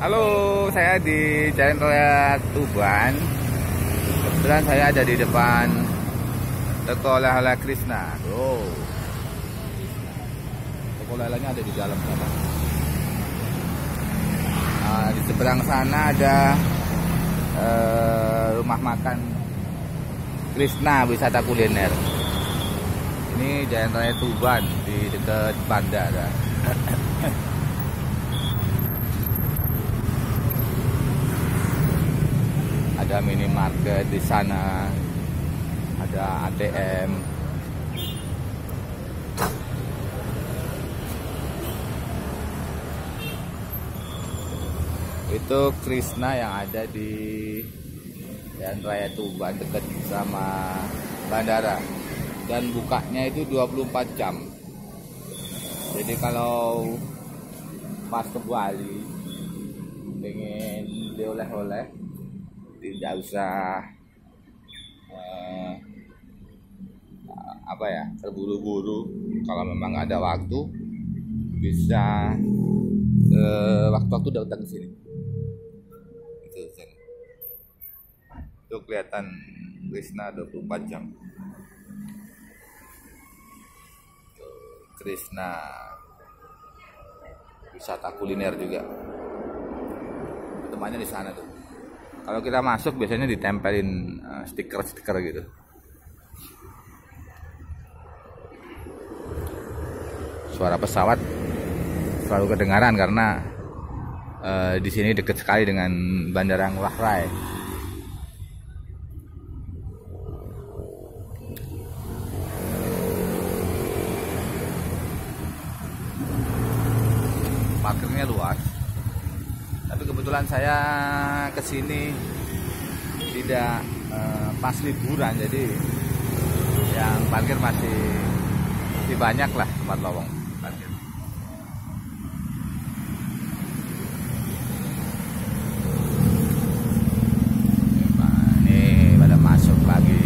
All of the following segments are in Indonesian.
Halo, saya di Jalan Raya Tuban. Kebetulan saya ada di depan toko oleh-oleh Krishna. Toko oleh-olehnya ada di dalam sana. Di seberang sana ada rumah makan Krishna wisata kuliner. Ini Jalan Raya Tuban di dekat bandara. Ada minimarket di sana, ada ATM. Itu Krishna yang ada di Jalan Raya Tuban dekat sama bandara. Dan bukanya itu 24 jam. Jadi kalau pas ke Bali pengen oleh-oleh, tidak usah terburu-buru. Kalau memang ada waktu, bisa waktu-waktu datang ke sini. Itu kelihatan Krishna 24 jam. Krishna wisata kuliner juga. Temannya di sana tuh. Kalau kita masuk biasanya ditempelin stiker-stiker gitu. Suara pesawat selalu kedengaran karena di sini dekat sekali dengan Bandara Ngurah Rai. Parkirnya luas. Tapi kebetulan saya kesini tidak pas liburan, jadi yang parkir masih banyak lah tempat lowong parkir. Ini pada masuk lagi.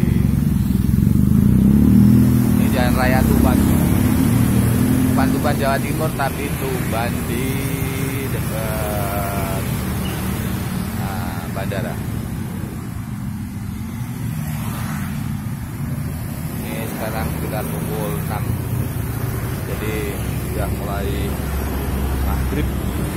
Ini Jalan Raya Tuban. Bukan Tuban Jawa Timur, tapi Tuban di dekat bandara. Ini sekarang sekitar pukul 6. Jadi sudah mulai maghrib.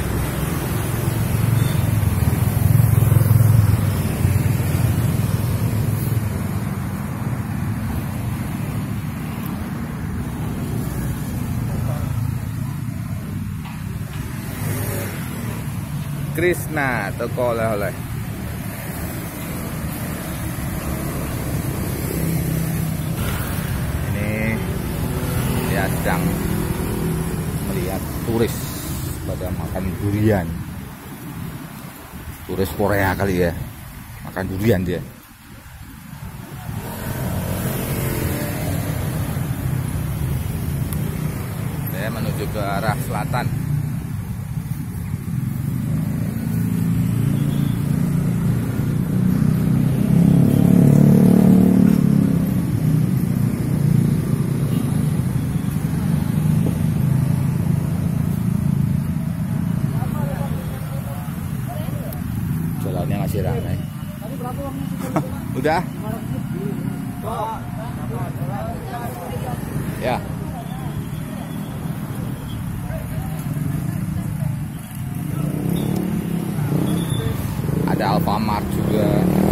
Krishna toko oleh-oleh. Ini dia sedang melihat turis pada makan durian. Turis Korea kali ya, makan durian dia. Saya menuju ke arah selatan. Jalannya masih ramai. Udah? Ya. Ada Alfamart juga.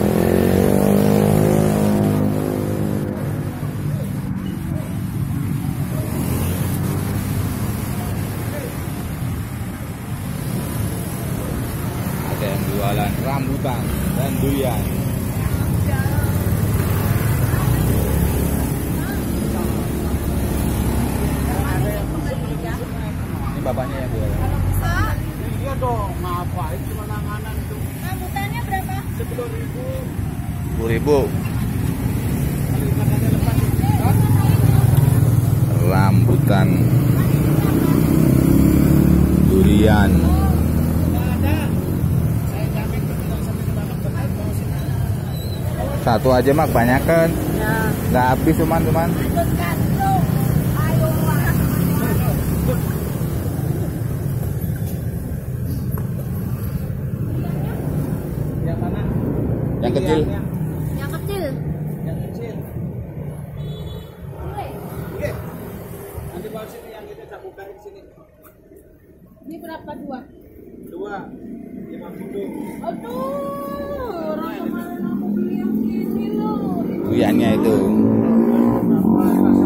Ada yang jualan rambutan dan durian. Ini bapaknya yang jualan. Iya dong, ngapain cuma nanganan itu. Rambutannya berapa? 10.000. 10.000. Rambutan, durian. Satu aja mak, banyak kan? Ya. Nggak habis cuman. Yang kecil. Yang kecil. Yang kecil. Oke. Nanti bawa sini yang ini saya buka di sini. Ini berapa dua? 2.50. Aduh, orang kemarin aku beli yang ini loh. Buyannya itu. Berapa?